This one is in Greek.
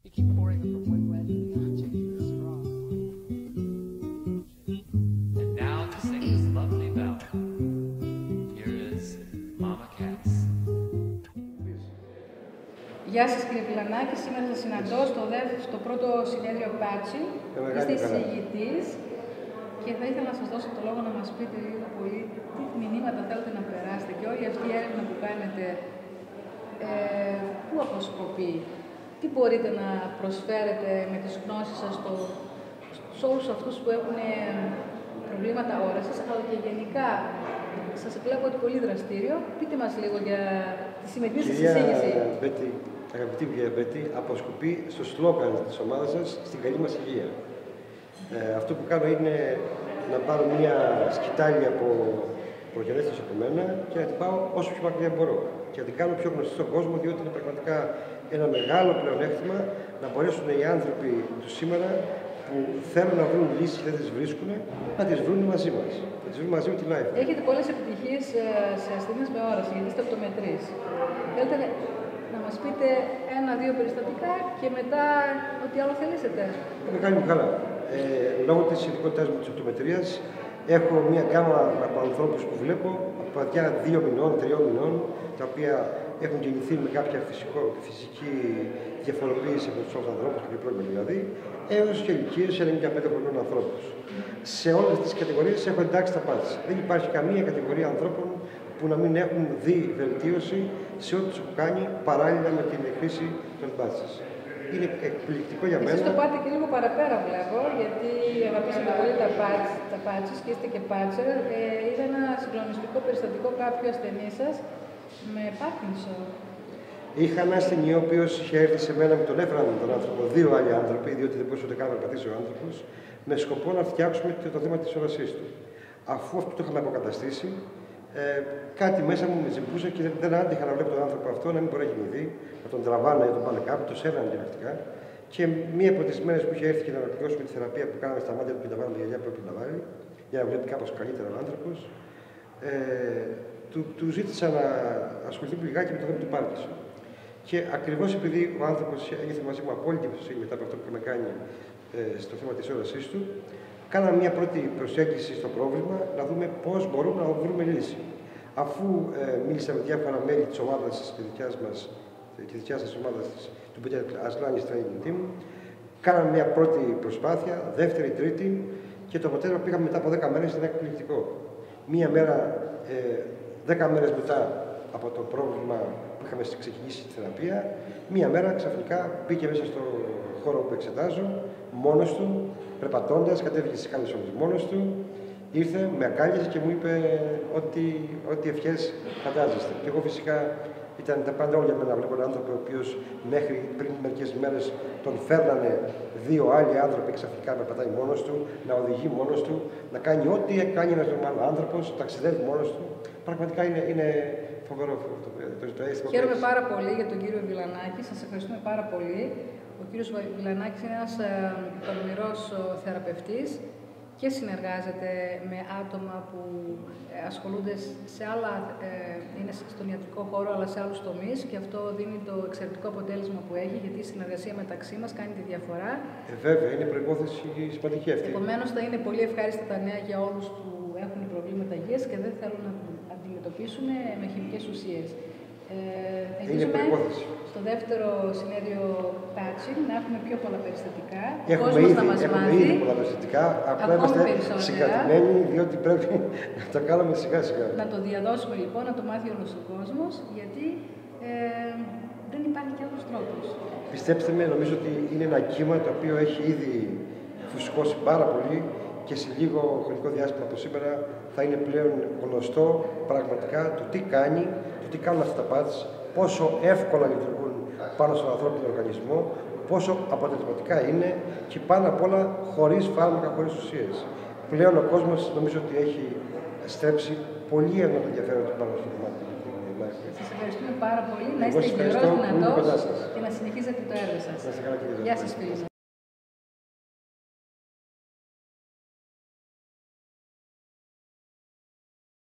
You keep pouring it from one glass to the other, changing the straw. And now to sing this lovely ballad, here is Mama Cass. Γεια σας κύριε Βιλανάκη, σήμερα σας συναντώ στο πρώτο συνέδριο Patching. Είστε εισηγητής και θα ήθελα να σας δώσω το λόγο να μας πείτε λίγο πολύ τι μηνύματα θέλετε να περάσετε και όλη αυτή η έρευνα που κάνετε, πού αποσκοπεί, τι μπορείτε να προσφέρετε με τις γνώσεις σας σε όλους αυτούς που έχουν προβλήματα όρασης, αλλά και γενικά. Σας βλέπω ότι πολύ δραστήριο. Πείτε μας λίγο για τη σημερινή σας εισήγηση. Αγαπητή κυρία Μπέτη, αποσκοπεί στο σλόγγαν της ομάδας σας, στην καλή μας υγεία. Αυτό που κάνω είναι να πάρω μια σκητάλη από προγενέστες από μένα και να την πάω όσο πιο μακριά μπορώ. Και να την κάνω πιο γνωστή στον κόσμο, διότι είναι πραγματικά ένα μεγάλο πλεονέκτημα να μπορέσουν οι άνθρωποι του σήμερα που θέλουν να βρουν λύσεις και δεν τις βρίσκουν, να τις βρουν μαζί μας. Να τις βρουν μαζί με τη Life. Έχετε πολλές επιτυχίες σε ασθενείς με όραση, γιατί είστε οπτομετρής. Θέλετε να μας πείτε ένα-δύο περιστατικά και μετά ό,τι άλλο θελήσετε. Με κάνει καλά. Λόγω της ειδικότητάς μου της οπτομετρίας, έχω μια γκάμα από ανθρώπους που βλέπω, από παιδιά 2 μηνών, 3 μηνών, τα οποία έχουν γεννηθεί με κάποια φυσική διαφοροποίηση από τους άλλους ανθρώπους, και πρόβλημα δηλαδή, έως και ηλικίες 95 χρονών ανθρώπους. Σε όλες τις κατηγορίες έχω εντάξει τα patch. Δεν υπάρχει καμία κατηγορία ανθρώπων που να μην έχουν δει βελτίωση σε ό,τι τους έχω κάνει παράλληλα με την χρήση των patches. Είναι εκπληκτικό για μένα. Εσείς το πάτε και λίγο παραπέρα βλέπω, γιατί αγαπήσατε πολύ τα patches και είστε και patcher. Είδα ένα συγκλονιστικό περιστατικό κάποιου ασθενή σας με Πάρκινσον. Είχα ένα ασθενή ο οποίος είχε έρθει σε μένα, με τον έφεραν τον άνθρωπο, 2 άλλοι άνθρωποι, διότι δεν μπορούσε ούτε καν να πατήσει ο άνθρωπος, με σκοπό να φτιάξουμε το θέμα της όρασής του. Αφού αυτό το είχαμε αποκαταστήσει, κάτι μέσα μου με ζυμπούσε και δεν άντυχα να βλέπω τον άνθρωπο αυτό να μην μπορεί να γεννηθεί, να τον τραβάνε ή τον πάνε κάπου, το σέρνανε τηλεκτικά. Και μία από τις μέρες που είχε έρθει και να ολοκληρώσουμε τη θεραπεία που κάναμε στα μάτια του και να βάλουμε γυαλιά που έπρεπε να βάλει, για να βλέπει κάπως καλύτερα ο άνθρωπος, του ζήτησα να ασχοληθεί λιγάκι με το θέμα του Πάρκινσον. Και ακριβώς επειδή ο άνθρωπος ένιωθε μαζί μου απόλυτη εμπιστοσύνη μετά από αυτό που είχαμε κάνει στο θέμα της όρασής του, κάναμε μια πρώτη προσέγγιση στο πρόβλημα, να δούμε πώς μπορούμε να βρούμε λύση. Αφού μίλησα με διάφορα μέλη της ομάδας της δικιάς σας ομάδας του Peter Aslannis Training Team, κάναμε μια πρώτη προσπάθεια, δεύτερη, τρίτη, και το αποτέλεσμα που πήγαμε μετά από 10 μέρες ήταν εκπληκτικό. Μία μέρα, 10 μέρες μετά από το πρόβλημα που είχαμε ξεκινήσει τη θεραπεία, μία μέρα ξαφνικά μπήκε μέσα στο χώρο που εξετάζω, μόνος του, περπατώντας, κατέβηκε στις σκάλες όλες μόνος του, ήρθε, με αγκάλιασε και μου είπε ό,τι ευχές φαντάζεστε. Και εγώ φυσικά ήταν τα πάντα όλα για μένα να βλέπω έναν άνθρωπο ο οποίος μέχρι πριν μερικές μέρες τον φέρνανε 2 άλλοι άνθρωποι ξαφνικά να περπατάει μόνος του, να οδηγεί μόνος του, να κάνει ό,τι κάνει ένας νορμάλος άνθρωπος, ταξιδεύει μόνος του. Πραγματικά είναι φοβερό το αίσθημα. Χαίρομαι πάρα πολύ για τον κύριο Βιλανάκη, σας ευχαριστούμε πάρα πολύ. Ο κύριος Βιλανάκης είναι ένας τολμηρός θεραπευτής και συνεργάζεται με άτομα που ασχολούνται σε άλλα, είναι στον ιατρικό χώρο, αλλά σε άλλους τομείς, και αυτό δίνει το εξαιρετικό αποτέλεσμα που έχει, γιατί η συνεργασία μεταξύ μας κάνει τη διαφορά. Βέβαια, είναι προϋπόθεση σημαντική αυτή. Επομένως, θα είναι πολύ ευχάριστα τα νέα για όλους που έχουν προβλήματα υγείας και δεν θέλουν να αντιμετωπίσουν με χημικές ουσίες. Ελπίζουμε στο δεύτερο συνέδριο Patching να έχουμε πιο πολλά περιστατικά. Έχουμε ήδη πολλά περιστατικά, απλά είμαστε συγκρατημένοι, διότι πρέπει να τα κάνουμε σιγά σιγά. Να το διαδώσουμε λοιπόν, να το μάθει όλος ο κόσμος, γιατί δεν υπάρχει και άλλος τρόπος. Πιστέψτε με, νομίζω ότι είναι ένα κύμα το οποίο έχει ήδη φουσκώσει πάρα πολύ και σε λίγο χρονικό διάστημα από σήμερα θα είναι πλέον γνωστό πραγματικά το τι κάνει, το τι κάνουν αυτά τα patch, πόσο εύκολα λειτουργούν πάνω στον ανθρώπινο οργανισμό, πόσο αποτελεσματικά είναι και πάνω απ' όλα χωρίς φάρμακα, χωρίς ουσίες. Πλέον ο κόσμος νομίζω ότι έχει στρέψει πολύ έντονο ενδιαφέρον του πάνω στο κομμάτι. Σας ευχαριστούμε πάρα πολύ, να είστε γερός, δυνατός και να συνεχίζετε το έργο σας. Γεια σας φίλοι.